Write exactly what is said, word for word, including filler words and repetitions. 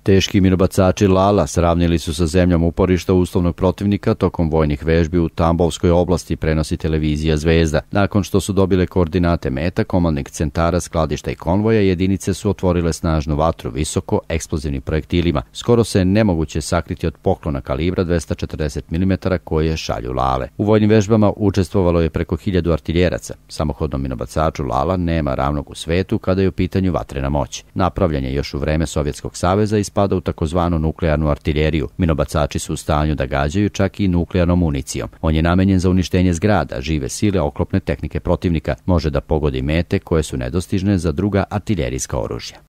Teški minobacači Lala sravnili su sa zemljom uporišta uslovnog protivnika tokom vojnih vežbi u Tambovskoj oblasti, prenosi televizija Zvezda. Nakon što su dobile koordinate meta, komandnih centara, skladišta i konvoja, jedinice su otvorile snažnu vatru visoko eksplozivnim projektilima. Skoro se nemoguće sakriti od poklona kalibra dvesta četrdeset milimetara koje šalju Lale. U vojnim vežbama učestvovalo je preko hiljadu artiljeraca. Samohodnom minobacaču Lala nema ravnog u svetu kada je u pitanju vatrena moć. Napravljen je još u vreme Sovjetskog saveza i spada u takozvanu nuklearnu artiljeriju. Minobacači su u stanju da gađaju čak i nuklearnom municijom. On je namenjen za uništenje zgrada, žive sile, oklopne tehnike protivnika. Može da pogodi mete koje su nedostižne za druga artiljerijska oružja.